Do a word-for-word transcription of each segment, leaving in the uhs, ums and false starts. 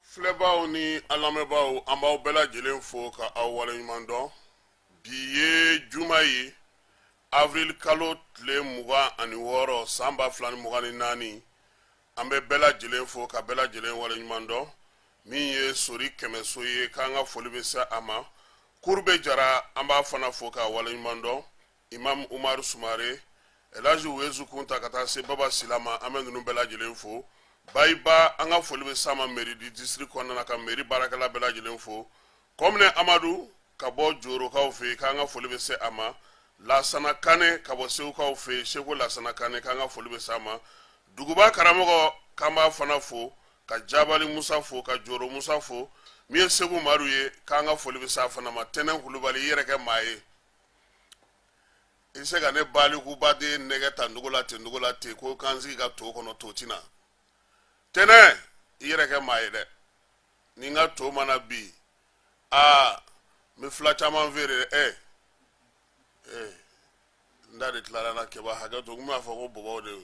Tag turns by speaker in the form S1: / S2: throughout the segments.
S1: Filɛbaw ni alamɛbaw an b'aw bɛɛ lajɛlen fo ka aw waleɲuman dɔn. Bi ye juma ye avril kalo tile mugan ani wɔɔrɔ san ba fila ni mugan ni naani. An bɛ bɛɛ lajɛlen fo ka bɛɛ lajɛlen waleɲuman dɔn. Min ye sori kɛmɛso ye k'an ka foli bɛ se a ma. Kurube Jara an b'a fana fo ka waleɲuman dɔn. Imam Umaru Sumare, Elaji Wezu Kunta ka taa se Baba Silama an bɛ ninnu bɛɛ lajɛlen fo. Bayiba an ka foli bɛ sama mairie du district kɔnɔna ka mairie baarakɛla bɛɛ lajɛlen fo. Komine Amadu ka bɔ Jorokaw fɛ k'an ka foli bɛ se a ma. Lasana Kane ka bɔ Segukaw fɛ Segu Lasana Kane k'an ka foli bɛ se a ma. Duguba karamɔgɔ k'an b'a fana fo ka Jabali Musa fo ka Joro Musa fo. Min ye Segu Maru ye k'an ka foli bɛ se a fana ma. Tɛnɛn Kulubali i yɛrɛ kɛ maa ye. I se ka ne balikubaden nɛgɛ ta ndogo la ten ndogo la ten ko k'an sigi ka to kɔnɔ to tina. Tɛnɛ i yɛrɛ kɛ maa ye dɛ. Ni n ka to mana bi aa n bɛ fila caman feere ɛ ɛ n da de tilara na kɛba hakɛ to n b'a fɔ ko bɔbɔw de n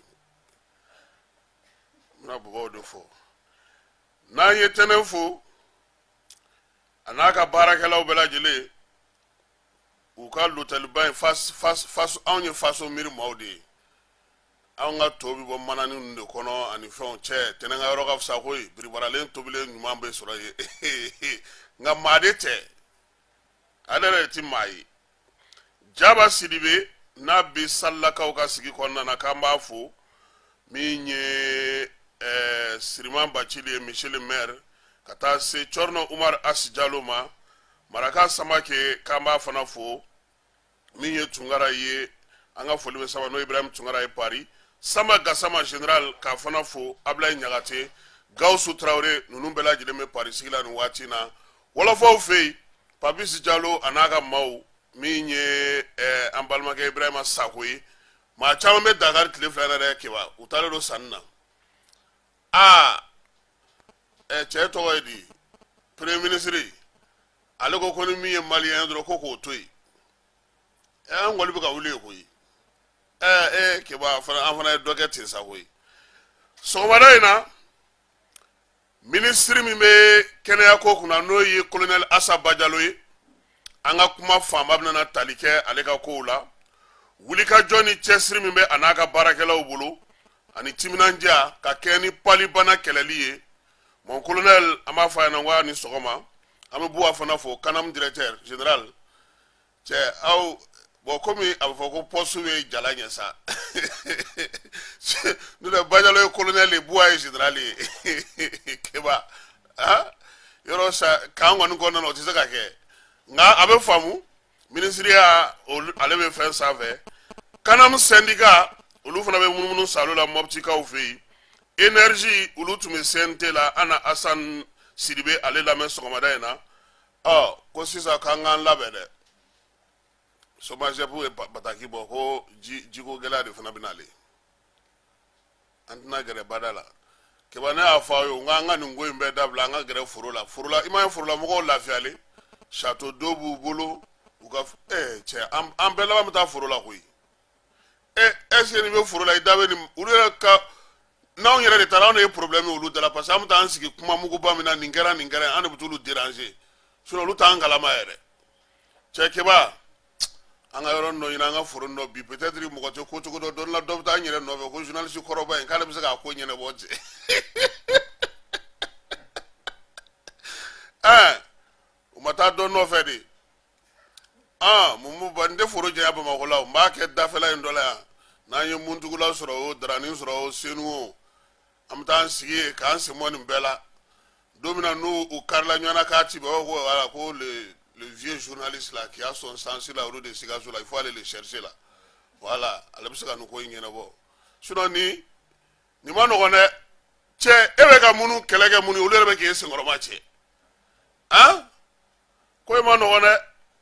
S1: bɛna bɔbɔw de fɔ. N'an ye Tɛnɛ fo a n'a ka baarakɛlaw bɛɛ lajɛlen u ka lotɛliba in fas fas fas anw ye faso miiri maaw de ye. An ka to bɛ bɔ manani ninnu de kɔnɔ ani fɛnw cɛ Tɛnɛ ka yɔrɔ ka fisa koyi biribaralen tobilen ɲuman bɛ sɔrɔ yen nka maa de tɛ ale yɛrɛ ti maa ye. Jaba Sidibe n'a bɛ Salilakaw ka sigi kɔnɔna na k'an b'a fo min ye ɛɛ Siriman Bacili ye monsieur le maire ka taa se Cɔrɔnɔ Umar Asi Jalo ma Maraka Samake k'an b'a fana fo min ye Tunkara ye an ka foli bɛ sama n'o Ibrahim Tunkara ye Paris. Sama Gasama général k'a fana fo Ablaye Ɲagate Gawusu Traoré ninnu bɛɛ lajɛlen bɛ Paris sigi la nin waati na. Wɔlɔfɔw fɛ yen Papis Jalo a n'a ka maaw min ye ɛɛ an balimakɛ Ibrahima Sako ye maa caman bɛ Dakar tile fila in na dɛ keba u taalen don sanni na. Aa ɛ cɛ tɔgɔ ye di premier ministre ale ko ko ni min ye maliyɛn dɔrɔn ko k'o to yen. Ɛ an kɔni bɛ ka wuli yen koyi. Ɛ ɛ keba fana an fana ye dɔ kɛ ten sa koyi. Sɔgɔmada in na ministre min bɛ kɛnɛya ko kunna n'o ye colonel Assa Bajalo ye an ka kuma fanba bɛna tali kɛ ale ka kow la. Wulikajɔ ni cɛsiri min bɛ a n'a ka baarakɛlaw bolo ani timinandiya ka kɛ ni palibana kɛlɛli ye. Mon colonel an b'a fɔ a ɲɛna ko a ni sɔgɔma an bɛ Buwa fana fo Kanam directeur général cɛ aw bon komi a bɛ fɔ ko poste ye jala ɲɛ sa n'o tɛ Bajalo ye colonel ye Buwa ye général ye keba ah yɔrɔ sa kan kɔni kɔnɔna na o tɛ se ka kɛ nka a bɛ faamu ministre ya ale bɛ fɛn sanfɛ. Kanam syndicat olu fana bɛ munumunu salo la Moptikaw fɛ yen. Énergie olu tun bɛ C N T la an na Assane Sidibe ale lamɛn sɔgɔmada in na ɔ ko sisan k'an k'an labɛn dɛ chômage ye bataki bɔ ko jiko gɛlɛya de fana bɛ n'ale an tɛna gɛrɛ bada la keba ne y'a fɔ aw ye n k'an ka nin ko in bɛɛ dabila an ka gɛrɛ foro la foro la i m'a ye forola mɔgɔw lafiyalen château d'eau b'u bolo u ka ɛ cɛ an bɛɛ laban bɛ taa foro la koyi ɛ est-ce que nin bɛ foro la i da bɛ nin olu yɛrɛ ka n'anw yɛrɛ de taara anw de ye problème ye olu da la parce que an bɛ taa an sigi kuma muguba min na nin kɛra nin kɛra an de bɛ t'olu déranger sinon olu t'an kalama yɛrɛ cɛ keba an ka yɔrɔ dɔ ɲini an ka foro dɔ bi peut-être mɔgɔ tɛ ko cogo dɔ dɔn la dɔ bɛ taa an yɛrɛ nɔfɛ ko journaliste kɔrɔba in k'ale bɛ se k'a ko ɲɛnabɔ cɛ ɛ u ma taa dɔ nɔfɛ de aa mun b'u n tɛ foro janya Bamakɔ la n b'a kɛ dafɛla in dɔ la yan n'an ye Muntugula sɔrɔ o Darani sɔrɔ o Senu o an bɛ taa an sigi yen k'an senbɔ nin bɛɛ la don min na n'u u karila ɲɔgɔn na k'a ci bɛ ko voilà ko le le vieux journaliste là qui a son sens là olu de Sikaso la il faut aller le chercher là voilà ale bɛ se ka nin ko in ɲɛnabɔ sinon ni nin ma nɔgɔn dɛ cɛ e bɛ ka minnu kɛlɛ kɛ minnu olu yɛrɛ bɛ k'e senkɔrɔma cɛ han ko in ma nɔgɔn dɛ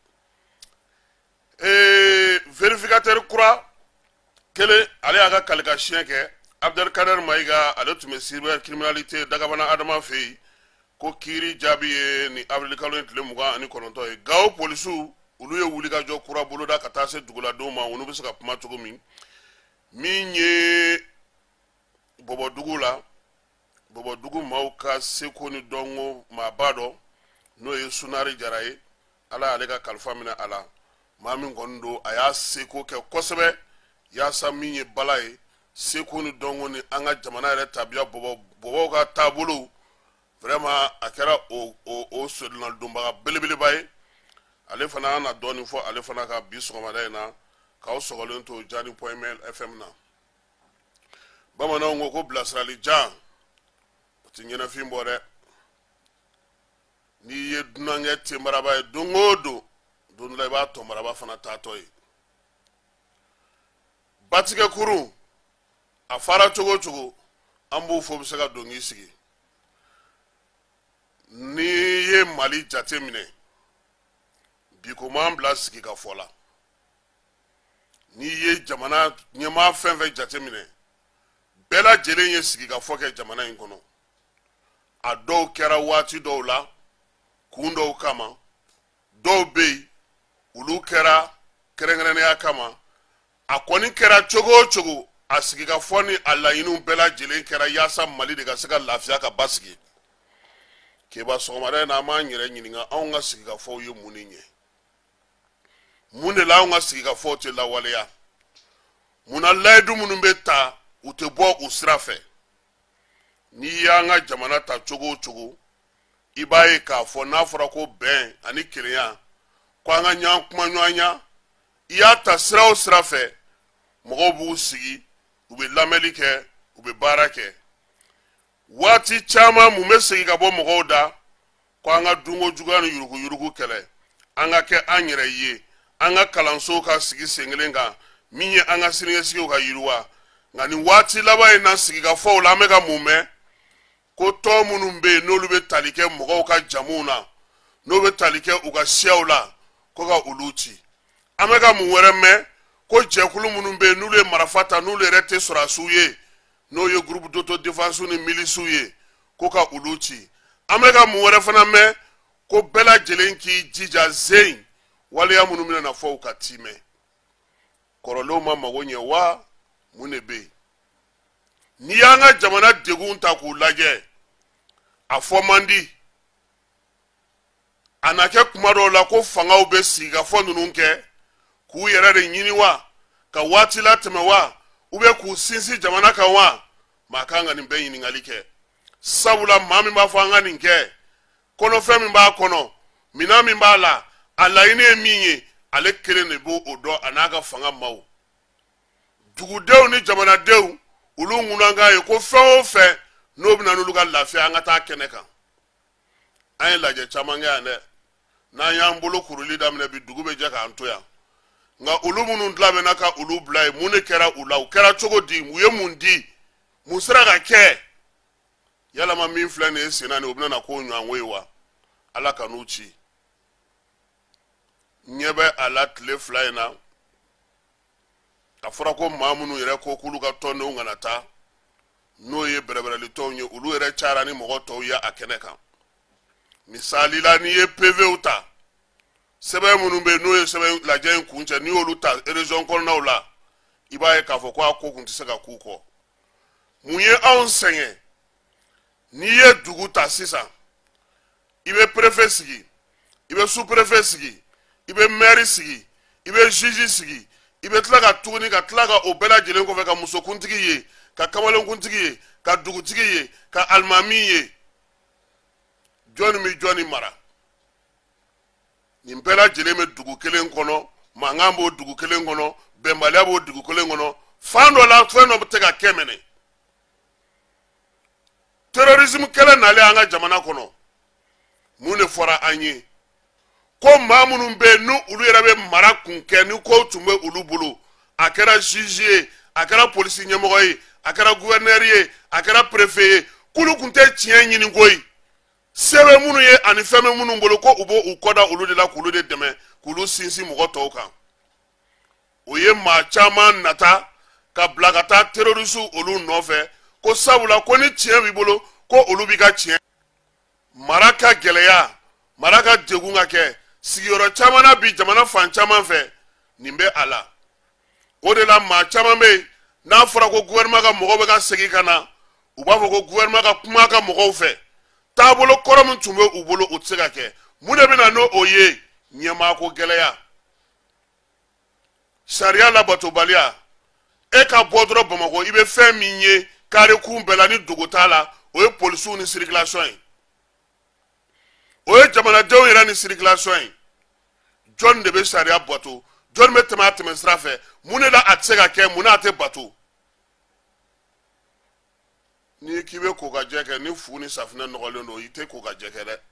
S1: ee vérificateur kura kelen ale y'a ka kalikan kɛ Abdelkader Mayiga ale tun bɛ cyber criminalité Dagabana Adama fɛ yen ko kiiri jaabi ye ni avril kalo tile mugan ani kɔnɔntɔn ye. Gawo polisiw olu ye wulikajɔ kura boloda ka taa se duguladenw ma olu bɛ se ka kuma cogo min min ye Bɔbɔdugu la bobo dugu maaw ka seko ni dɔnko maaba dɔ n'o ye Sunari Jara ye ala y'ale ka kalifa minɛ a la maa min kɔni don a y'a seko kɛ kosɛbɛ yaasa min ye bala ye seko ni dɔnko ni an ka jamana yɛrɛ tabiya bɔbɔ bɔbɔw ka taabolo vraiment a kɛra o o o sodunalidonbaga belebeleba ye ale fana na dɔɔni fɔ ale fana ka bi sɔgɔmada in na k'aw sɔgɔlen to Jani point mail F M na bamananw ko ko bilasirali jan o ti ɲɛnafin bɔ dɛ n'i ye dunankɛ tenbaraba ye don o don don dɔ la i b'a tɔnbaraba fana taatɔ ye batigɛ kurun a fara cogo cogo an b'o fɔ bɛ se ka dɔnkili sigi n'i ye Mali jate minɛ bi ko m'an bila sigi ka fɔ la n'i ye jamana ɲɛmaa fɛn fɛn jate minɛ bɛɛ lajɛlen ye sigi ka fɔ kɛ jamana in kɔnɔ a dɔw kɛra waati dɔw la kun dɔw kama dɔw bɛ yen olu kɛra kɛrɛnkɛrɛnnenya kama a kɔni kɛra cogo o cogo a sigi ka fɔ ni a laɲiniw bɛɛ lajɛlen kɛra yaasa Mali de ka se ka lafiya ka basigi keba sɔgɔmada in na an b'an yɛrɛ ɲininka anw ka sigi ka fɔw ye mun ni ɲɛ mun de la anw ka sigi ka fɔw tɛ lawaleya mun na layidu minnu bɛ ta u tɛ bɔ u sira fɛ n'i y'an ka jamana ta cogo o cogo i b'a ye k'a fɔ n'a fɔra ko bɛn ani kelenya ko an ka ɲɔgɔn kuma ɲɔgɔn ɲa i y'a ta sira o sira fɛ mɔgɔw b'u sigi u bɛ lamɛnni kɛ u bɛ baara kɛ waati caman mun bɛ segin ka bɔ mɔgɔw da ko an ka dunko juguya ni yurugu yurugu kɛlɛ an ka kɛ an yɛrɛ ye an ka kalansow ka sigi sen kelen kan min ye an ka siniɲɛsigiw ka yiriwa nka nin waati laban in na sigi ka fɔw la an bɛ ka mun mɛn ko tɔn minnu bɛ yen n'olu bɛ tali kɛ mɔgɔw ka jamuw na n'o bɛ tali kɛ u ka siyaw la ko ka olu ci an bɛ ka mun wɛrɛ mɛn ko jɛkulu minnu bɛ yen n'olu ye marifa ta n'olu yɛrɛ tɛ sɔrɔdasiw ye n'o ye groupe d'autodéfense ni milisiw ye ko ka olu ci an bɛ ka mun wɛrɛ fana mɛn ko bɛɛ lajɛlen k'i jija zen waleya minnu bɛna fɔ u ka timɛ kɔrɔlenw ma mago ɲɛ wa mun de bɛ yen n'i y'an ka jamana degun ta k'u lajɛ a fɔ man di a na kɛ kuma dɔw la ko fangaw bɛ sigi ka fɔ ninnu kɛ k'u yɛrɛ de ɲini wa ka waati la tɛmɛ wa u bɛ k'u sinsin jamana kan wa maa kan ka nin bɛɛ ɲininkali kɛ sabula maa min b'a fɔ an ka nin kɛ kɔnɔfɛn min b'a kɔnɔ minan min b'a la a laɲini ye min ye ale kelen de b'o dɔn a n'a ka fanga maaw dugudenw ni jamanadenw olu ŋunankan ye ko fɛn o fɛn n'o bɛna n'olu ka lafiya an ka taa kɛnɛ kan an ye lajɛ caman kɛ yan dɛ n'an y'an bolo kuruli daminɛ bi dugu bɛ jɛ k'an to yan nka olu minnu labɛnna ka olu bila ye mun de kɛra u la u kɛra cogo di u ye mun di mun sera ka kɛ yalama min filɛ nin ye sen na nin o bɛna na k'o ɲɔgɔn ye wa ala ka n'u ci ɲɛ bɛ a la tile fila in na a fɔra ko maa minnu yɛrɛ ko k'olu ka tɔndenw kana taa n'o ye bɛrɛbɛrɛlitɔnw ye olu yɛrɛ cayara ni mɔgɔ tɔw ye a kɛnɛ kan misali la n'i ye P V ta sɛbɛn minnu bɛ yen n'o ye sɛbɛn lajɛ in kun cɛ n'i y'olu ta région kɔnɔnaw la i b'a ye k'a fɔ ko a ko kun tɛ se ka k'u kɔ mun ye anw sɛgɛn n'i ye dugu ta sisan i bɛ préfet sigi i bɛ sous-préfet sigi i bɛ maire sigi i bɛ juge sigi i bɛ tila ka tuguni ka tila ka o bɛɛ lajɛlen kɔfɛ ka musokuntigi ye ka kamalenkuntigi ye ka dugutigi ye ka alimami ye jɔnni bɛ jɔnni mara nin bɛɛ lajɛlen bɛ dugu kelen kɔnɔ mankan b'o dugu kelen kɔnɔ bɛnbaliya b'o dugu kelen kɔnɔ fan dɔ la fɛn dɔ bɛ se ka kɛ mɛnɛ terrorisme kɛlɛ nalen an ka jamana kɔnɔ mun de fɔra an ye ko maa minnu bɛ yen ni olu yɛrɛ bɛ mara kun kɛ ni ko tun bɛ olu bolo a kɛra juge ye a kɛra polisi ɲɛmɔgɔ ye a kɛra gouverneur ye a kɛra préfet ye k'olu kun tɛ tiɲɛ ɲini koyi sɛbɛn minnu ye ani fɛn bɛ minnu bolo ko u b'o u kɔda olu de la k'olu de dɛmɛ k'olu sinsin mɔgɔ tɔw kan o ye maa caman nata ka bila ka taa terroriste olu nɔfɛ ko sabula ko ni tiɲɛ b'i bolo ko olu b'i ka tiɲɛ mara ka gɛlɛya mara ka degun ka kɛ sigiyɔrɔ caman na bi jamana fan caman fɛ nin bɛ a la o de la maa caman bɛ yen n'a fɔra ko gouvernement ka mɔgɔw bɛ ka segin ka na u b'a fɔ ko gouvernement ka kuma ka mɔgɔw fɛ taabolo kɔrɔ min tun bɛ u bolo o tɛ se ka kɛ mun de bɛna n'o o ye ɲɛmaako gɛlɛya sariya labatobaliya e ka bɔ dɔrɔn Bamakɔ i bɛ fɛn min ye carré kun bɛɛ la ni dogo t'a la o ye polisiw ni circulation ye o ye jamanadenw yɛrɛ ni circulation ye jɔn de bɛ sariya bato jɔn bɛ tɛmɛ a tɛmɛ sira fɛ mun de la a tɛ se ka kɛ mun na a tɛ bato ni k'i bɛ kokajɛ kɛ ni fu ni safinɛ nɔgɔlen don i tɛ kokajɛ kɛ dɛ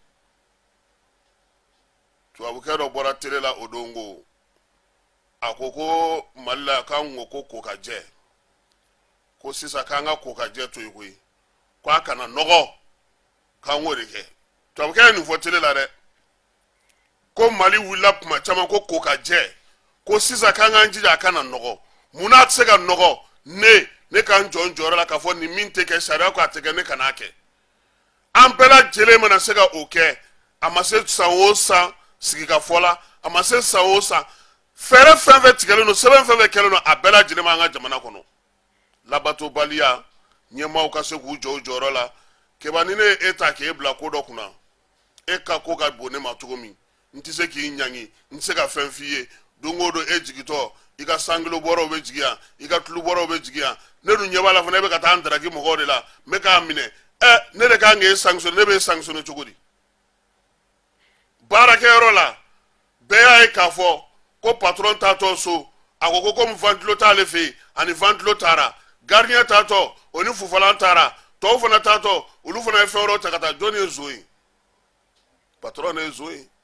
S1: tubabukɛ dɔ bɔra télé la o don ko a ko ko Mali la k'an ko ko kokajɛ ko sisan k'an ka kokajɛ to yen koyi k'a kana nɔgɔ k'an k'o de kɛ tubabukɛ ye nin fɔ télé la dɛ ko Mali wulila kuma caman ko kokajɛ ko sisan k'an k'an jija a kana nɔgɔ mun n'a tɛ se ka nɔgɔ ne ne k'an jɔ n jɔyɔrɔ la k'a fɔ nin min tɛ kɛ sariya ko a tɛ kɛ ne kan'a kɛ an bɛɛ lajɛlen mana se ka o kɛ a ma se san o san sigikafɔ la a ma se san o san fɛɛrɛ fɛn fɛn tigɛlen don sɛbɛn fɛn fɛn kɛlen don a bɛɛ lajɛlen b'an ka jamana kɔnɔ labatobaliya ɲɛmaaw ka se k'u jɔ u jɔyɔrɔ la keba ni ne ye e ta k'e bila ko dɔ kunna e ka ko ka bon ne ma cogo min n tɛ se k'i ɲangi n tɛ se ka fɛn f'i ye don o don e jigitɔ i ka sangilo bɔrɔw bɛ jigi yan i ka tulu bɔrɔw bɛ jigi yan ne dun ɲɛ b'a la fana e bɛ ka taa n daraki mɔgɔw de la n bɛ k'a minɛ ɛ ne de kan k'e sanctionner ne bɛ e sanctionner cogo di baarakɛyɔrɔ la bɛɛ y'a ye k'a fɔ ko patron taatɔ so a ko ko komi ventilo t'ale fɛ yen ani ventilo taara gardien taatɔ o ni fufalan taara tɔw fana taatɔ olu fana ye fɛn wɛrɛw ta ka taa jɔnni ye zo ye patron ye zo ye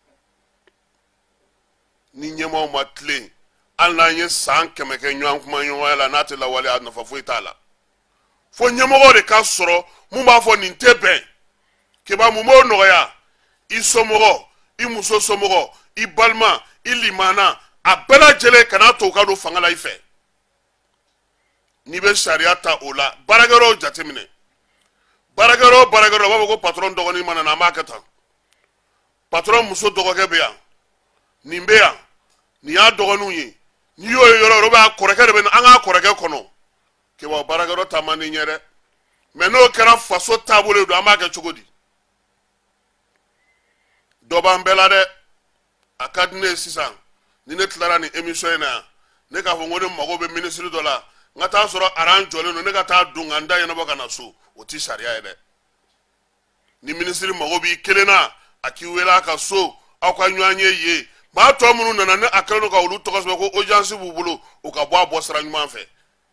S1: ni ɲɛmaaw ma tilen hali n'an ye san kɛmɛ kɛ ɲɔgɔn kuma ɲɔgɔnya la n'a tɛ lawale a nafa foyi t'a la fo ɲɛmɔgɔw de ka sɔrɔ mun b'a fɔ nin tɛ bɛn keba mun b'o nɔgɔya i somɔgɔ i muso somɔgɔ i balima i limana a bɛɛ lajɛlen kana to ka don fanga la i fɛ n'i bɛ sariya ta o la baarakɛyɔrɔw jateminɛ baarakɛyɔrɔ o baarakɛyɔrɔ u b'a fɔ ko patron dɔgɔnin mana na an b'a kɛ tan patron muso dɔgɔkɛ bɛ yan nin bɛ yan nin y'a dɔgɔninw ye n'i y'o ye yɔrɔ o yɔrɔ b'a kɔrɔkɛ de bɛ an k'a kɔrɔkɛ kɔnɔ keba baarakɛyɔrɔ ta man di ɲɛ dɛ mɛ n'o kɛra faso taabolo don an b'a kɛ cogo di dɔ b'an bɛɛ la dɛ a ka di ne ye sisan ni ne tilara nin émission in na yan ne k'a fɔ ko ne mago bɛ minisiri dɔ la n ka taa sɔrɔ aran jɔlen don ne ka taa don ka n da ɲɛnabɔ ka na so o tɛ sariya ye dɛ ni minisiri mago b'i kelen na a k'i wele a ka so aw ka ɲɔgɔn ye yen maa tɔ minnu nana ne a kɛlen don ka olu tɔgɔ sɛbɛn ko audience b'u bolo u ka bɔ a bɔ sira ɲuman fɛ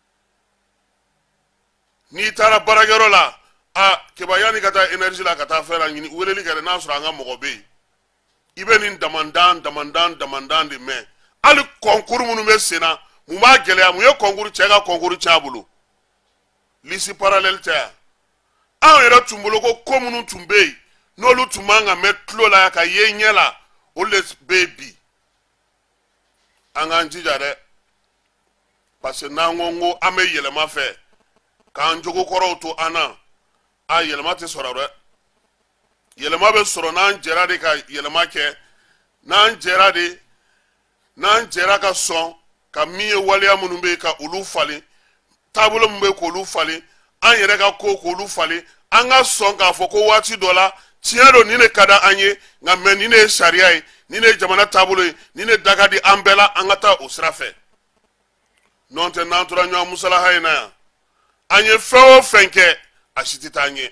S1: n'i taara baarakɛyɔrɔ la a keba yanni ka taa énergie la ka taa fɛn la ɲini weleli kɛ dɛ n'a sɔrɔ an ka mɔgɔ bɛ yen i bɛ nin damandan damandan damandan de mɛn hali concours minnu bɛ sen na mun b'a gɛlɛya mun ye concours cɛ ka concours tiɲɛ a bolo lycée parallèle tɛ yan anw yɛrɛ tun bolo ko ko minnu tun bɛ yen n'olu tun man ka mɛn tulo la ka ye ɲɛ la olu de bɛ yen bi an k'an jija dɛ parce que n'an ko ko an bɛ yɛlɛma fɛ k'an jogo kɔrɔw to an na a yɛlɛma tɛ sɔrɔ dɛ yɛlɛma bɛ sɔrɔ n'an jɛra de ka yɛlɛma kɛ n'an jɛra de n'an jɛra ka sɔn ka min ye waleya minnu bɛ yen ka olu falen taabolo min bɛ yen k'olu falen an yɛrɛ ka ko k'olu falen an ka sɔn k'a fɔ ko waati dɔ la tiɲɛ don nin de ka da an ye nka mɛ nin de ye sariya ye nin de ye jamana taabolo ye nin de da ka di an bɛɛ la an ka taa o sira fɛ n'o tɛ n'an tora ɲɔgɔn musalaha in na yan an ye fɛn o fɛn kɛ a si tɛ taa ɲɛ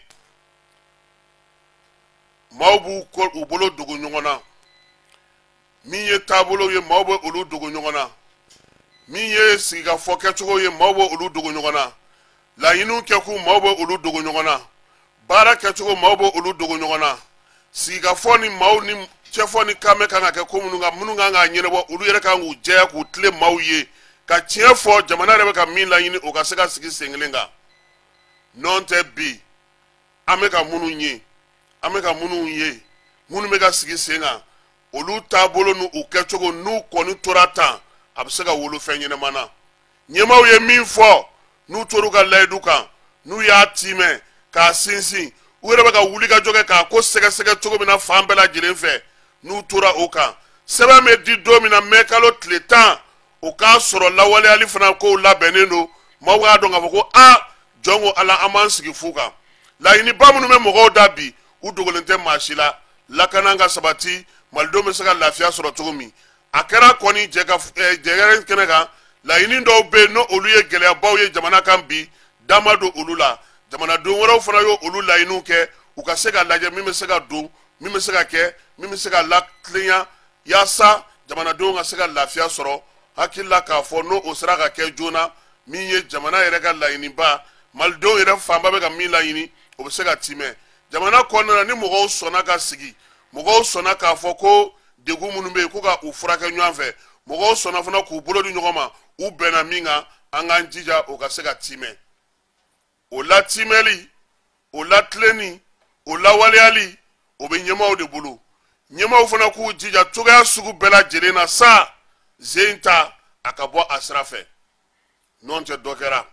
S1: maaw b'u u bolo dogo ɲɔgɔn na min ye taabolo ye maaw bɛ olu dogo ɲɔgɔn na min ye sigikafɔ kɛcogo ye maaw bɛ olu dogo ɲɔgɔn na laɲiniw kɛkun maaw bɛ olu dogo ɲɔgɔn na baara kɛcogo maaw bɛ olu dogo ɲɔgɔn na sigikafɔ ni maaw ni cɛfɔ ni kan bɛ kan ka kɛ ko minnu kan minnu kan k'a ɲɛnabɔ olu yɛrɛ kan k'u jɛya k'u tile maaw ye ka tiɲɛ fɔ jamana yɛrɛ bɛ ka min laɲini o ka se ka sigi sen kelen kan n'o tɛ bi an bɛ ka minnu ye an bɛ ka minnu ye minnu bɛ ka sigi sen kan olu taabolo n'u kɛcogo n'u kɔni tora tan a bɛ se ka wolo fɛn ɲɛnama na ɲɛmaaw ye min fɔ n'u tor'u ka layidu kan n'u y'a timɛ k'a sinsin u yɛrɛ bɛ ka wuli ka jɔ kɛ k'a ko sɛgɛsɛgɛ cogo min na fan bɛɛ lajɛlen fɛ n'u tora o kan sɛbɛn bɛ di don min na mɛ kalo tile tan o k'a sɔrɔ lawaleyali fana kow labɛnnen don maaw k'a dɔn k'a fɔ ko a jongo ala aman sigi fuka la ini bamunu me mogo dabi u dogolente mashila lakananga sabati maldo me saka lafia soro tugumi akera koni jega jegere kenega la ini ndo be no oluye gele bawye jamana kambi damado ulula jamana do woro fana yo ulula inu ke ukasega laje mimi sega do mimi sega ke mimi sega la klinya yasa jamana do nga sega lafia soro hakilla ka fo no osra ka ke jona miye jamana yere ga la ini ba maldo yere famba be ga mi la ini o sega time jamana konna ni mogo sona ka sigi mogo sona ka fo ko degu munu be ko ga ufura ka nyanfe mogo sona fana ku bolo di nyoma u bena minga anga njija o ka sega time o la timeli o la tleni o la waliali o be nyema o de bulu nyema o fana ku jija toga sugu bela jelena sa zenta akabo asrafe non te dokera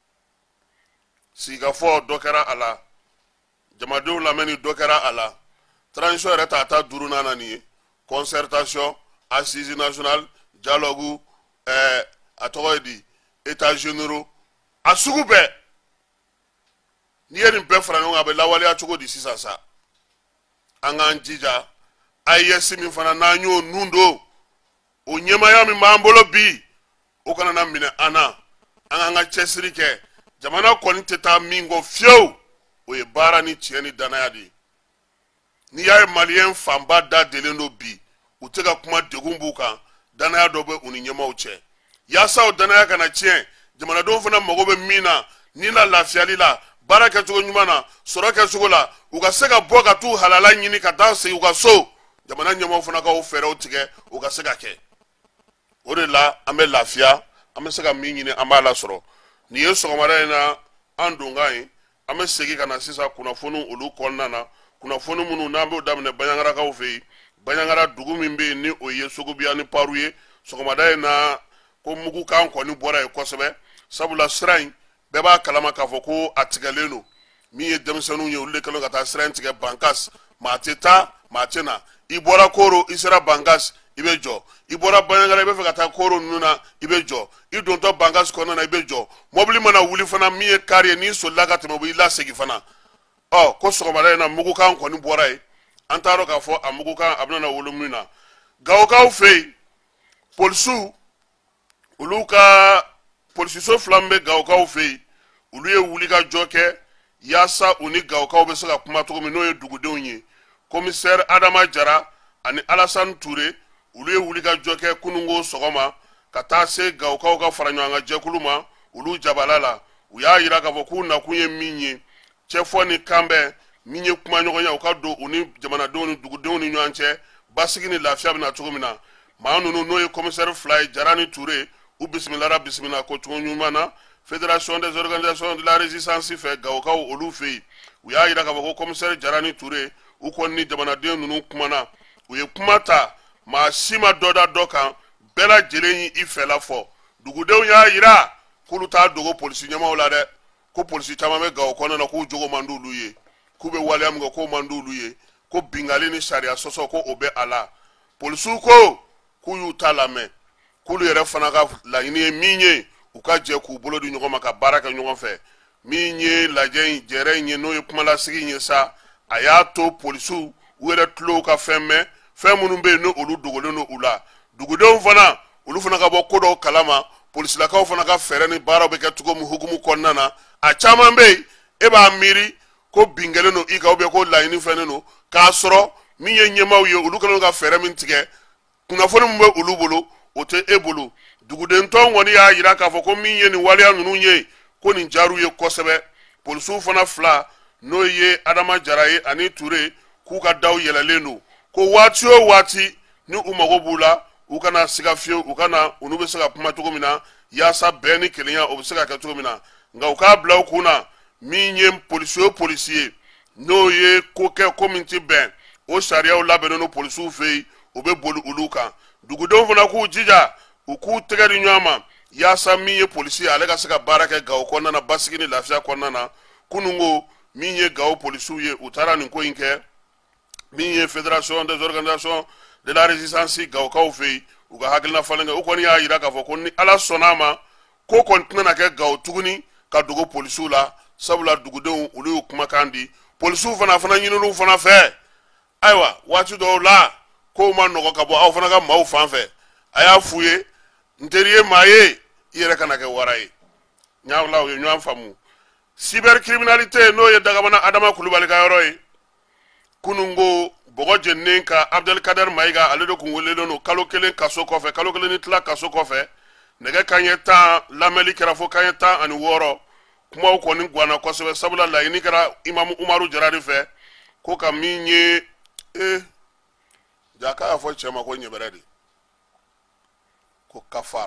S1: siga fo dokera ala jamadu lameni dokera ala transition reta ta duruna nani concertation assise nationale dialogue euh atoyedi états généraux asugu be ni yeni be frano ngabe lawali atugo di sisasa anga njija ayesi mi fana nanyo nundo o nyema ya mi mambolo bi o kana na mine ana anga nga chesirike jamana koni teta mingo fio o e bara ni tieni danayadi ni ya malien famba da delendo bi utega kuma degumbuka danaya dobe uni nyema uche ya sa o danaya kana chien jamana don fana magobe mina ni la lafiali la baraka tugo nyumana soraka sugola ugasega boga tu halala nyini ka danse ugaso jamana nyema fana ka o fere o tige ugasega ke ore la ame lafia ame sega mingi ni amala soro ni yeso ngomara na andungai ame segi kana sisa kuna fonu olu konnana kuna fonu munu nambe damne banyangara ka ofe banyangara dugu mimbe ni oye sogo biya ni paruye sogomada na ko mugu kan ko ni bora e kosebe sabula srain beba kalama ka foko atigaleno mi e demsenu ye ulle kalo kata srain tige bankas mateta matena ibora koro isera bankas ibejo ibora banyangara ibe fe kata koro nuna ibejo idonto bankas kono na ibejo mobili mana wuli fana mi e kare ni so laga te mobili la segi fana oh ko sogomada na mugu kan ko ni bora e antaro ka fo amugu kan abna na wolumina gawo gawo fe polisu uluka polisiso flambe gawkaw fe uluye wulika joke yasa uni gawkaw be saka kuma to no ye dugudenye commissaire Adama Jara ani Alassane Touré uluye wulika joke kunungo sogoma kata se gawkaw ga faranyanga jekuluma ulu jabalala uya yira ka boku na kunye minye chefoni kambe minye kuma nyogonya ukado uni jamana doni dugudenye nyanche basigini lafia na tugumina maanu no ye commissaire Fly Jarani Touré ou bismillah bismillah ko tonyumana fédération des organisations de la résistance fait gawkaw olu fe uya yira ka ko commissaire Jarani Touré ou ko ni jamana de nunu kumana uye kumata ma sima doda dokan bela jeleni ifela fo dugudew ya yira kuluta dogo police nyama wala de ko police tama me gawko na ko jogo mandulu ye kube wale am ko mandulu ye ko bingali ni sharia soso ko obe ala police ko kuyu talame kulu yere fana ka la ini minye uka je ku bolo di nyoma ka baraka nyoma fe minye la je jere nye no kuma la sigi nye sa ayato polisu were tlo ka femme femme be no olu dogolo no ula dugudo fana olu fana ka bokodo kalama polisi la ka fana ka fere ni bara be ka tugo mu hukumu konnana a chama be e ba miri ko bingele no ika obe ko la ini fene no ka soro minye nyema uye olu ka no ka fere min tige kuna fone mbe ulu bolo ote ebulu duguden ton woni ya yira ka foko minye ni wali anu nye ko ni jaru ye kosebe polisu fana fla no ye Adama Jaraye ani Touré ku ka daw yelaleno ko wati o wati ni umago bula ukana sigafio ukana unube sega kuma tugumina ya sa beni kelinya obsega ka tugumina nga uka bla kuna minye polisu policier no ye ko ke community ben o sharia o labeno no polisu fe obe bolu uluka dugudon fana ku jija uku tegari nyama ya samiye polisi alega saka baraka gawo konna na basigini lafia konna na kunungo minye gawo polisu ye utara ni ko inke minye fédération des organisations de la résistance gawo kaw fe uga haglina falenga ukoni ya yira ka fo konni ala sonama ko kontena na ke gawo tuguni ka dugo polisu la sabula dugudenw olu kumakan di polisiw fana fana ɲininu fana fɛ ayiwa waati dɔw la ko ma nɔgɔ ka bɔ aw fana ka maaw fan fɛ a y'a f'u ye n teri ye maa ye i yɛrɛ kana kɛ wara ye ɲawla u ye ɲɔgɔn faamu cybercriminalité n'o ye Dagabana Adama Kulubali ka yɔrɔ ye kunun ko bɔgɔ jeninen ka Abdelkader Mayiga ale de kun welelen don kalo kelen kaso kɔfɛ kalo kelen ni tila kaso kɔfɛ nɛgɛ kanɲɛ tan lamɛnli kɛra fo kanɲɛ tan ani wɔɔrɔ kumaw kɔni guwana kosɛbɛ sabula laɲini kɛra Imamu Umaru Jarari fɛ ko ka min ye eh jaka y'a fɔ cɛ ma ko ɲɛbɛrɛ de ko kafar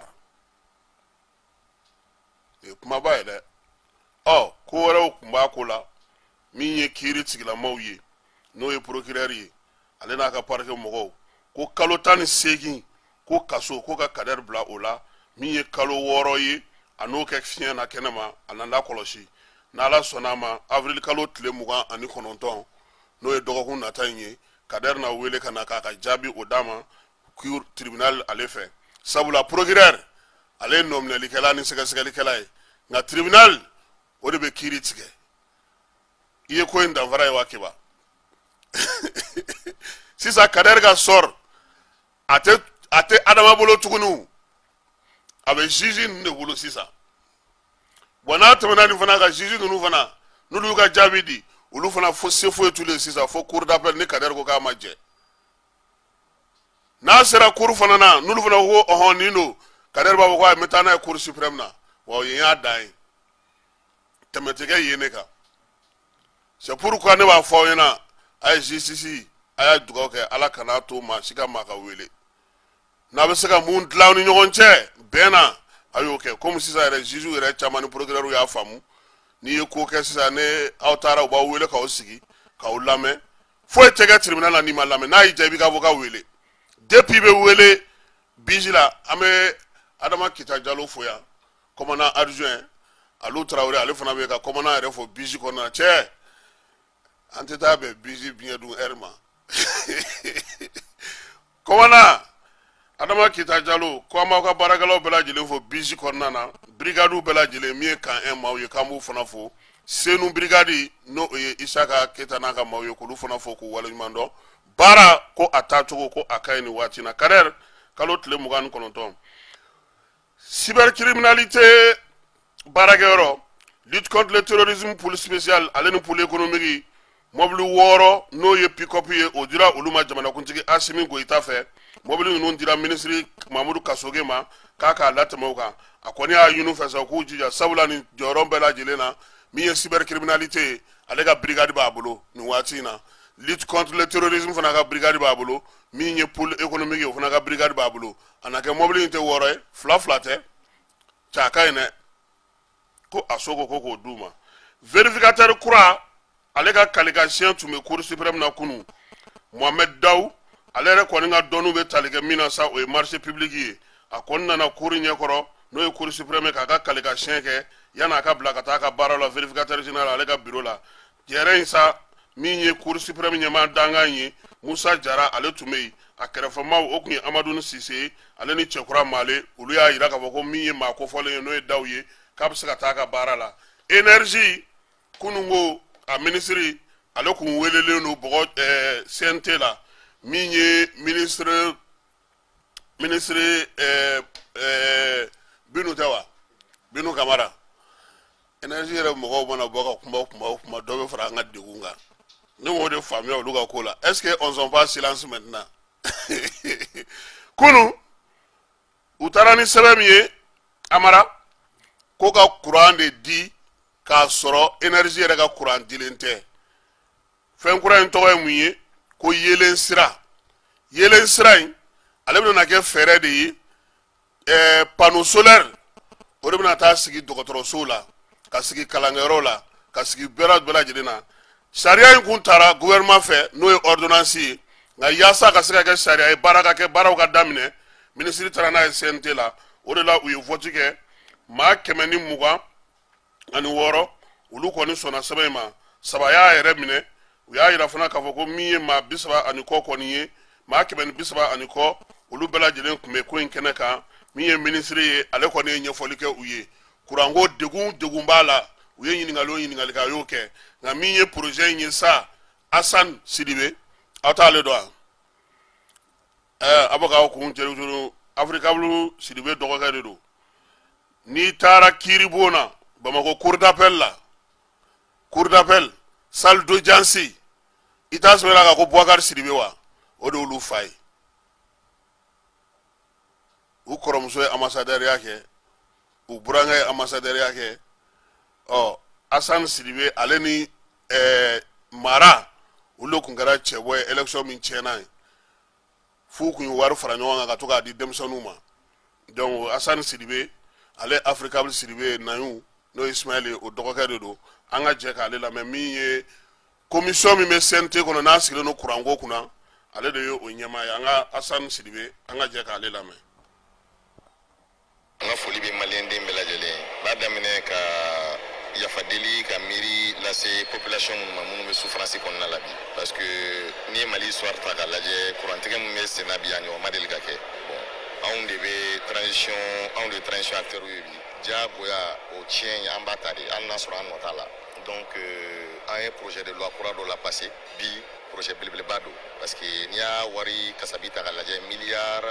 S1: e kumaba ye dɛ ɔ ko wɛrɛw kun b'a ko la min ye kiiri tigilamaw ye n'o ye procureur ye ale n'a ka parquet mɔgɔw ko kalo tan ni seegin ko kaso ko ka Kader bila o la min ye kalo wɔɔrɔ ye a n'o kɛ fiɲɛ na kɛnɛma a nana kɔlɔsi n'Ala sɔnn'a ma avril kalo tile mugan ani kɔnɔntɔn n'o ye dɔgɔkun nata in ye Kader na wele ka na k'a ka jaabi o d'a ma cour tribunal ale fɛ sabula procureur ale ye nɔminɛlikɛla ni sɛgɛsɛgɛlikɛla ye nka tribunal o de bɛ kiiri tigɛ i ye ko in danfara ye wa kiba sisan Kader ka sɔr a tɛ a tɛ Adama bolo tuguni a bɛ juge ninnu de bolo sisan bon n'a tɛmɛna nin fana ka juge ninnu fana n'olu y'u ka jaabi di olu fana fo se foyi t'u le sisan fo cour d'appel ni Kader ko k'a ma jɛ n'a sera cour fana na n'olu fana ko ɔhɔn nin don Kader b'a fɔ ko a bɛ taa n'a ye cour suprême na wa o ye n y'a dan ye tɛmɛ tɛ kɛ yen ne kan c'est pourquoi ne b'a fɔ aw ɲɛna a ye justice a y'a dugawu kɛ Ala kana to maa si ka maa ka wele n'a bɛ se ka mun dilan aw ni ɲɔgɔn cɛ bɛn na a y'o kɛ komi sisan yɛrɛ juge yɛrɛ caman ni procureur y'a faamu n'i ye ko kɛ sisan ne aw taara u b'aw wele k'aw sigi k'aw lamɛn foyi tɛ kɛ tribunal la n'i ma lamɛn n'a y'i diya i b'i ka avocat wele depuis bɛ wele biji la an bɛ Adama Kita Jalo fo yan commandant adjoint Alu Traoré ale fana bɛ ka commandant yɛrɛ fo biji kɔnɔna cɛ an tɛ taa bɛn biji biɲɛ dun heure ma commandant Adama Kita Jalo ko an b'aw ka baarakɛlaw bɛɛ lajɛlen fo biji kɔnɔna na brigadiw bɛɛ lajɛlen min ye kan un maaw ye k'an b'u fana fo Senu brigade n'o ye Isaka Keta n'a ka maaw ye k'olu fana fo k'u waleɲuman dɔn baara ko a taacogo ko a ka ɲi nin waati in na Kader kalo tile mugan ni kɔnɔntɔn cybercriminalité baarakɛyɔrɔ lutte contre le terrorisme police spéciale ale ni pôle économique mobili wɔɔrɔ n'o ye pick-up ye o dira olu ma jamanakuntigi Asimi Goyita fɛ mobili ninnu dira ministre Mamudu Kasoge ma k'a k'a latɛmɛ o kan a kɔni y'a ɲini u fɛ sa u k'u jija sabula nin jɔyɔrɔ bɛɛ lajɛlen na min ye cybercriminalité ye ale ka brigade b'a bolo nin waati in na lutte contre le terrorisme fana ka brigade b'a bolo min ye pôle économique ye o fana ka brigade b'a bolo a na kɛ mobili in tɛ wɔɔrɔ ye fila fila tɛ cɛ a ka ɲi dɛ ko a sogo ko k'o d'u ma vérificateur kura ale ka qualification tun bɛ cour suprême na kunu Mohamed Daw ale yɛrɛ kɔni ka dɔnniw bɛ tali kɛ min na sa o ye marché public ye a kɔni nana cour ɲɛkɔrɔ n'o ye cour suprême k'a ka qualification kɛ yan'a ka bila ka taa a ka baara la vérificateur général ale ka bureau la jɛrɛ in sa min ye cour suprême ɲɛmaa dangan ye Musa Jara ale tun bɛ yen a kɛrɛfɛmaw o tun ye Amadou Sise ye ale ni Cɛkura Male olu y'a jira k'a fɔ ko min ye maa kofɔlen ye n'o ye Daw ye k'a bɛ se ka taa a ka baara la énergie kunun ko a ministre ale kun welelen don bɔgɔ ɛɛ C N T la min ye ministre ministre ɛɛ ɛɛ Binu tɛ wa Binu Kamara énergie yɛrɛ mɔgɔw mana bɔ ka kuma o kuma o kuma dɔ bɛ fara an ka degun kan ne m'o de faamuya olu ka ko la est-ce que on s'en passe silence maintenant kunu u taara ni sɛbɛn min ye Amara ko ka courant de di k'a sɔrɔ énergie yɛrɛ ka courant dilen tɛ fɛn kura in tɔgɔ ye mun ye ko yelen sira yelen sira in ale bɛna kɛ fɛɛrɛ de ye ɛɛ panneau solaire o de bɛna taa sigi dɔgɔtɔrɔsow la ka sigi kalankɛyɔrɔw la ka sigi bɛɛ bɛɛ lajɛlen na sariya in kun taara gouvernement fɛ n'o ye ordonnance ye nka yaasa ka se ka kɛ sariya ye baara ka kɛ baaraw ka daminɛ ministre taara n'a ye C N T la o de la u ye vote kɛ maa kɛmɛ ni mugan ani wɔɔrɔ olu kɔni sɔnna sɛbɛn in ma saba y'a yɛrɛ minɛ u y'a yira fana k'a fɔ ko min ye maa bi saba ani kɔ kɔni ye maa kɛmɛ ni bi saba ani kɔ olu bɛɛ lajɛlen tun bɛ ko in kɛnɛ kan min ye ministre ye ale kɔni ye ɲɛfɔli kɛ u ye kuranko degun degun b'a la u ye ɲininkali o ɲininkali kɛ a y'o kɛ nka min ye projet in ye sa Hassan Sidibe aw t'ale dɔn wa ɛɛ a bɛ k'aw kun cɛricɛro Africable Sidibe dɔgɔkɛ de don n'i taara Kiribon na Bamako cour d'appel la cour d'appel salle d'audience i t'a sɔrɔ la ko Boubacar Sidibe wa o de olu fa ye u kɔrɔmuso ye ambassadeur ya kɛ u burankɛ ye ambassadeur ya kɛ ɔ Hassan Sidibe ale ni ɛɛ mara olu kun kɛra cɛbɔ ye élection min tiɲɛna ye f'u kun ye wari fara ɲɔgɔn kan ka to k'a di denmisɛnninw ma donc Hassan Sidibe ale Africable Sidibe nayu n'o ye Ismaël ye o dɔgɔkɛ de don an ka jɛ k'ale lamɛn min ye commission min bɛ C N T kɔnɔ n'a sigilen don kuranko kunna ale de ye o ɲɛmaa ye an ka Hassan Sidibe an ka jɛ k'ale lamɛn.
S2: An ka foli bɛ maliyɛnden bɛɛ lajɛlen b'a daminɛ ka yafa deli ka miiri lase population minnu ma minnu bɛ souffrance kɔnɔna la bi parce que n'i ye Mali histoire ta k'a lajɛ kurantigɛ min bɛ sen na bi a ɲɔgɔn ma deli ka kɛ bon anw de bɛ transition anw de ye transition acteurs ye bi diyagoya o tiɲɛ ye an b'a ta de hali n'a sɔrɔ an nɔ t'a la donc an ye projet de loi kura dɔ la passé bi projet belebeleba don parce que n'i y'a wari kasabi ta k'a lajɛ miliyari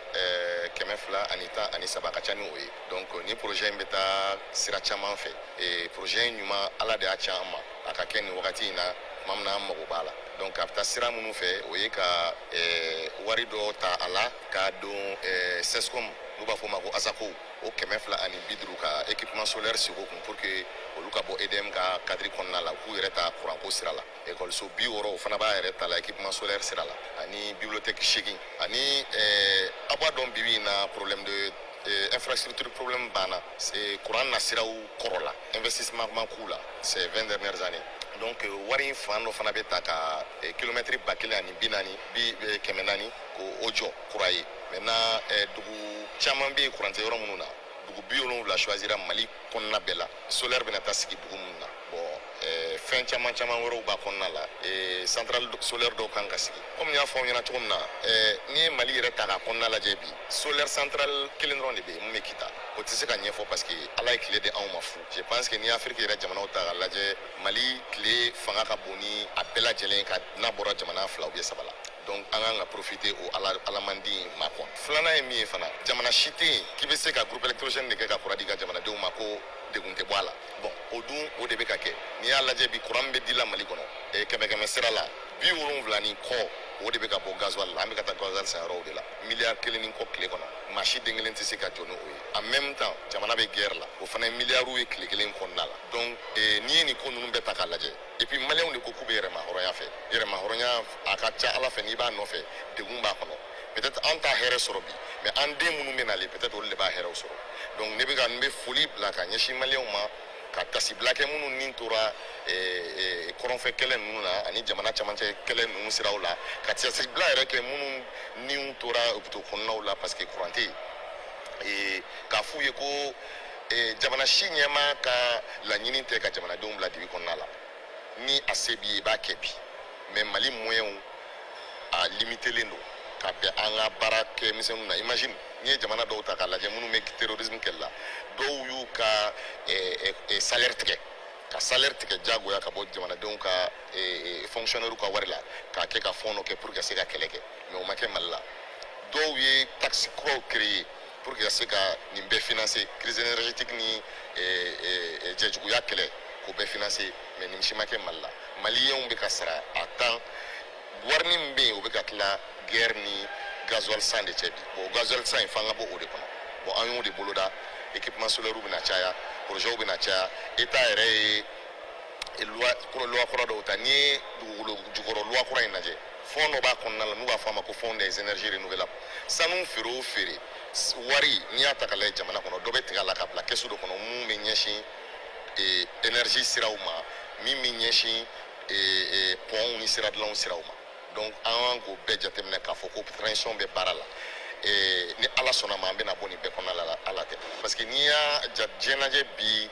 S2: kɛmɛ fila ani tan ani saba ka ca ni o ye donc ni projet in bɛ taa sira caman fɛ et projet in ɲuman ala de y'a ca an ma a ka kɛ nin wagati in na tuma min na an mago b'a la donc a bɛ taa sira minnu fɛ o ye ka wari dɔ ta a la k'a don sescom n'u b'a fɔ o ma ko asako o kɛmɛ fila ani bi duuru ka équipement solaire sigi o kun pour que olu ka bɔ E D M ka cadre kɔnɔna la k'u yɛrɛ ta kuranko sira la ekɔliso bi wɔɔrɔ o fana b'a yɛrɛ ta la équipement solaire sira la ani bibliothèque seegin ani a b'a dɔn bibi in na problème de infrastructure problème banna kuran na siraw kɔrɔ la investissement ma k'u la ces vingt dernières années donc wari in fan dɔ fana bɛ ta ka kilomètre ba kelen ani bi naani bi kɛmɛ naani k'o jɔ kura ye maintenant dugu caman bɛ yen kurantɛ yɔrɔ minnu na dugu bi wolonwula choisira Mali kɔnɔna bɛɛ la solaire bɛna taa sigi dugu minnu na bon fɛn caman caman wɛrɛw b'a kɔnɔna la centrale solaire dɔw kan ka sigi komi n y'a fɔ aw ɲɛna cogo min na n'i ye Mali yɛrɛ ta k'a kɔnɔna lajɛ bi solaire centrale kelen dɔrɔn de bɛ yen mun bɛ kita o tɛ se ka ɲɛfɔ parce que ala ye tile di anw ma fu je pense que n'i ye Afrique yɛrɛ jamanaw ta k'a lajɛ Mali tile fanga ka bon ni a bɛɛ lajɛlen ka n'a bɔra jamana fila ou bien saba la donc an kan ka profiter o alamandi ma quoi filanan ye min ye fana jamana si tɛ yen k'i bɛ se ka groupe électrogène de kɛ ka kura di ka jamanadenw ma ko degun tɛ bɔ a la bon o dun o de bɛ ka kɛ n'i y'a lajɛ bi kuran bɛ di la Mali kɔnɔ kɛmɛ kɛmɛ sira la bi wolonwula ni kɔ o de bɛ ka bɔ gasoil la an bɛ ka taa gasoil san yɔrɔw de la miliyari kelen ni kɔ tile kɔnɔ maa si den kelen tɛ se ka jɔ ni o ye en même temps jamana bɛ guerre la o fana ye miliyariw ye tile kelen kɔnɔna la donc n'i ye nin ko ninnu bɛɛ ta k'a lajɛ et puis maliyɛnw de ko k'u bɛ yɛrɛma hɔrɔnya fɛ yɛrɛma hɔrɔnya a ka ca ala fɛ n'i b'a nɔfɛ degun b'a kɔnɔ peut-être an t'a hɛrɛ sɔrɔ bi mais an den minnu bɛ nalen peut-être olu de b'a hɛrɛw sɔrɔ donc ne bɛ ka n bɛ foli bila ka ɲɛsin maliyɛnw ma ka tasibila kɛ minnu ni tora kɔrɔnfɛ kɛlɛ ninnu na ani jamana camancɛ kɛlɛ ninnu siraw la ka tasibila yɛrɛ kɛ minnu ni tora hôpitaux kɔnɔnaw la parce que courant tɛ yen k'a f'u ye ko jamana si ɲɛmaa ka laɲini tɛ ka jamanadenw bila dibi kɔnɔna la ni a se b'i ye i b'a kɛ bi mais Mali moyens a limitelen don ka bɛn an ka baara kɛ misɛnninw na imagine n'i ye jamana dɔw ta k'a lajɛ minnu bɛ terrorisme kɛlɛ la dɔw y'u ka salaire tigɛ ka salaire tigɛ jagoya ka bɔ jamanadenw ka fonctionnaire ka wari la k'a kɛ ka fɔn dɔ kɛ pour que ka se ka kɛlɛ kɛ mais o ma kɛ Mali la dɔw ye taxe kuraw créer pour que ka se ka nin bɛɛ financer crise énergétique ni jɛjuguya kɛlɛ k'o bɛɛ financer mais nin si ma kɛ Mali la maliyɛnw bɛ ka sara a temps wari min bɛ yen o bɛ ka tila guerre ni gasoil san de cɛ bi bon gasoil san in f'an ka bɔ o de kɔnɔ bon an y'o de boloda équipement solaire bɛna caya projet bɛna caya état yɛrɛ ye loi loi kura dɔw ta n'i ye dugukolo jukɔrɔ loi kura in lajɛ fond dɔ b'a kɔnɔna la n'u b'a fɔ a ma ko fond des énergies renouvelables sanu feere o feere wari n'i y'a ta ka lajɛ jamana kɔnɔ dɔ bɛ tigɛ a la ka bila kɛsu dɔ kɔnɔ mun bɛ ɲɛsin énergie siraw ma min bɛ ɲɛsin pont ni sira dilanw siraw ma donc an k'o bɛɛ jateminɛ k'a fɔ ko transition bɛ baara la ni ala sɔnna ma an bɛna bɔ nin bɛɛ kɔnɔna la ala tɛ parce que n'i y'a diɲɛ lajɛ bi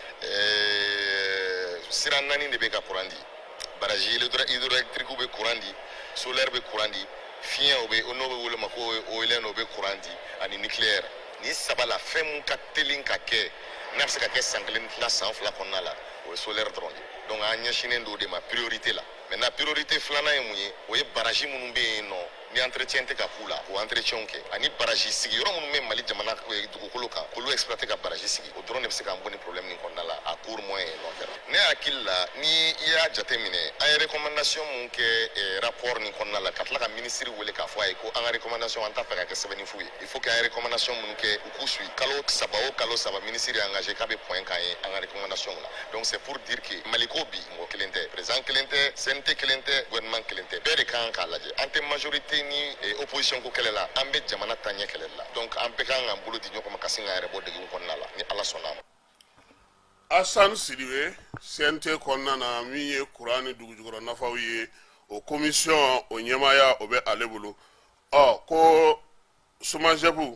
S2: sira naani de bɛ ka courant di baraji hydroélectrique bɛ courant di solaire bɛ courant di fiɲɛ o bɛ n'o bɛ wele ma ko éolien o bɛ courant di ani nucléaire ni saba la fɛn mun ka teli ka kɛ n'a bɛ se ka kɛ san kelen tila san fila kɔnɔna la o ye solaire dɔrɔn ye donc an ɲɛsinnen don de ma priorité la maintenant priorité filanan ye mun ye o ye barrage minnu bɛ yen nɔ ni entretien tɛ ka k'u la o entretien kɛ ani barrage sigi yɔrɔ minnu bɛ Mali jamana dugukolo kan k'olu exploiter ka barrage sigi o dɔrɔn de bɛ se k'an bɔ ni problème nin kɔnɔna la à court moyen et long terme ne hakili la ni i y'a jateminɛ an ye recommandation mun kɛ rapport nin kɔnɔna la ka tila ka ministre wele k'a fɔ a ye ko an ka recommandation an t'a fɛ ka kɛ sɛbɛnni fu ye il faut que an ye recommandation minnu kɛ u k'u suit kalo saba o kalo saba ministre ye engagé k'a bɛ point k'an ye an ka recommandation na donc c'est pour dire que Mali ko bi mɔgɔ kelen tɛ président kelen tɛ C N T kelen tɛ gouvernement kelen tɛ bɛɛ de kan k'a lajɛ an tɛ majorité ni opposition ko kɛlɛ la an bɛ jamana ta ɲɛ kɛlɛ la donc an bɛɛ kan k'an bolo di ɲɔgɔn ma ka sin k'an yɛrɛ bɔ degun kɔnɔna la ni ala sɔnna ma.
S1: Assane Sidibe C N T kɔnɔna na min ye kuran ni dugujukɔrɔ nafaw ye o commission o ɲɛmaaya o bɛ ale bolo ɔ ko Sumajepu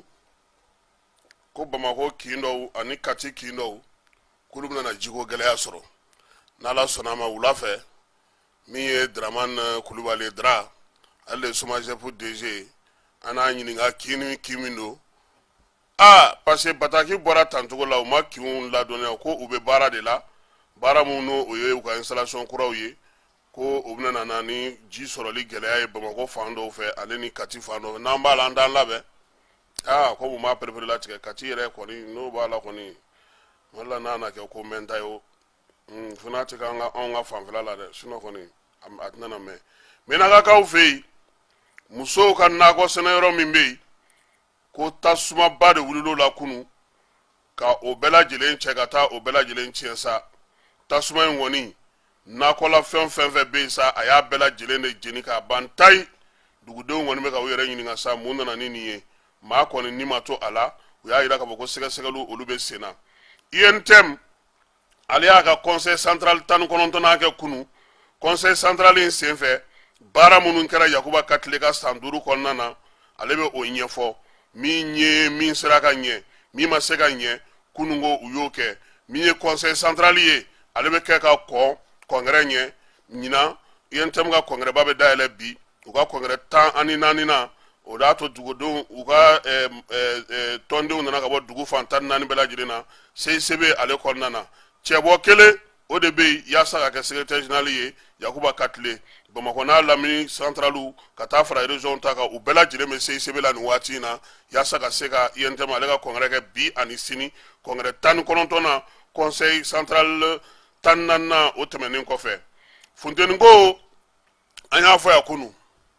S1: ko Bamako kin dɔw ani Kati kin dɔw k'olu bɛna jiko gɛlɛya sɔrɔ n'ala sɔnna ma wula fɛ min ye Dramane Kulubali Dra ale Sumajepu D G an n'a ɲininka kin ni kin min don ah parce que Bataki bɔra tancogo la u ma kinw ladɔnniya ko u bɛ baara de la baara minnu o ye u ka installation kuraw ye ko u bɛna na ni ji sɔrɔli gɛlɛya ye Bamako fan dɔw fɛ ale ni Kati fan dɔw fɛ n'an b'a la an t'an labɛn ah ko u ma perepere latigɛ Kati yɛrɛ kɔni n'o b'a la kɔni wala n'a na kɛ ko mɛn ta ye o fo n'a tɛ k'an ka anw ka fanfɛla la dɛ sinon kɔni a tɛna na mɛn Menagakaw fɛ yen musow ka nakɔ sɛnɛyɔrɔ min bɛ yen ko tasumaba de wulila la kunu ka o bɛɛ lajɛlen cɛ ka taa o bɛɛ lajɛlen tiɲɛ sa tasuma in kɔni nakɔla fɛn fɛn fɛn bɛ yen sa a y'a bɛɛ lajɛlen de jeni k'a ban tayi dugudenw kɔni bɛ ka u yɛrɛ ɲininka sa mun nana ni nin ye maa kɔni ni ma to a la u y'a jira k'a fɔ ko sɛgɛsɛgɛliw olu bɛ sen na I N T M ale y'a ka conseil central tan ni kɔnɔntɔnnan kɛ kunu conseil central in senfɛ baara minnu kɛra Yakuba Katile ka san duuru kɔnɔna na ale bɛ o ɲɛfɔ min ye min sera ka ɲɛ min ma se ka ɲɛ kunungo u y'o kɛ min ye conseil central ye ale bɛ kɛ ka kɔ congrès ɲɛ ɲinan I N T M ka congrès ba bɛ dayɛlɛ bi u ka congrès tan ani naani na o y'a to dugudenw u ka tɔndenw nana ka bɔ dugu fan tan ni naani bɛɛ lajɛlen na C I C B ale kɔnɔna na cɛbɔ kelen o de bɛ yen yaasa ka kɛ secrétaire général ye Yakuba Katile Bamako n'a lamini centralu ka taa fara région ta kan u bɛɛ lajɛlen bɛ C I C B la nin waati in na yaasa ka se ka I N T M ale ka congrès kɛ bi ani sini congrès tan ni kɔnɔntɔn na conseil central tan ni naani na o tɛmɛnen kɔfɛ funteni ko an y'a fɔ yan kunu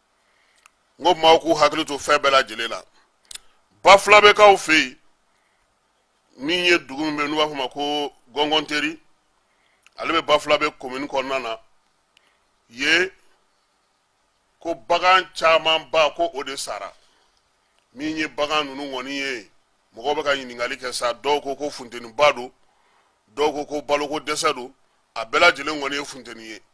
S1: n ko maaw k'u hakili to fɛn bɛɛ lajɛlen la Bafulabekaw fɛ yen min ye dugu min bɛ n'u b'a fɔ ma ko Gɔngɔnteri ale bɛ Bafulabe commune kɔnɔna na ye ko bagan caman ba ko o de sara min ye bagan ninnu kɔni ye mɔgɔw bɛ ka ɲininkali kɛ sa dɔw ko ko funteni ba don dɔw ko ko baloko dɛsɛ don a bɛɛ lajɛlen kɔni ye funteni ye